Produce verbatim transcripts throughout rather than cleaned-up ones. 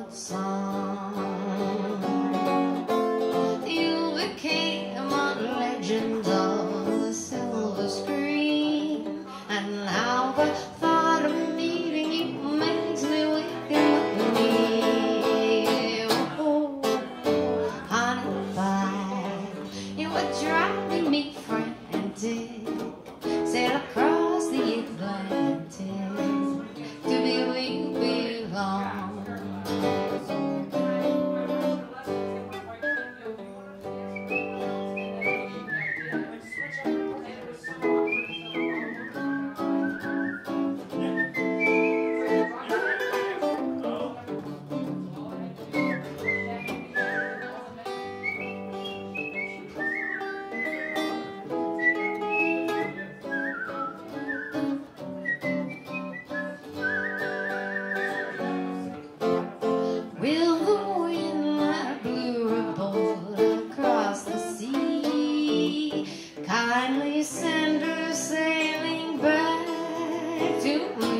song. You became a legend of the silver screen, and now the thought of meeting you makes me weak with me. Oh, Honeypie, you were driving me frantic, sail across the Atlantic to be where you belong. Will the wind that blew a boat across the sea kindly send her sailing back to me?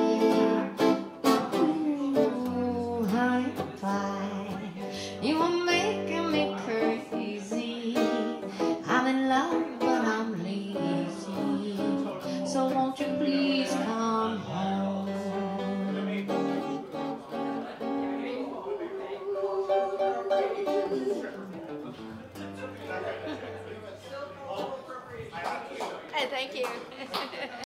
Ooh, Honeypie, you are making me crazy. I'm in love, but I'm lazy. So won't you please come home? Hey, thank you.